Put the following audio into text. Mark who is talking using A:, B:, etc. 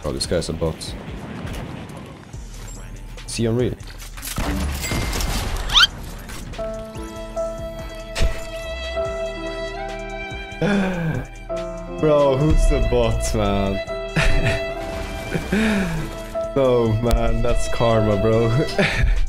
A: Oh, this guy's a bot. Is he on real? Bro, who's the bot, man? No, man, that's karma, bro.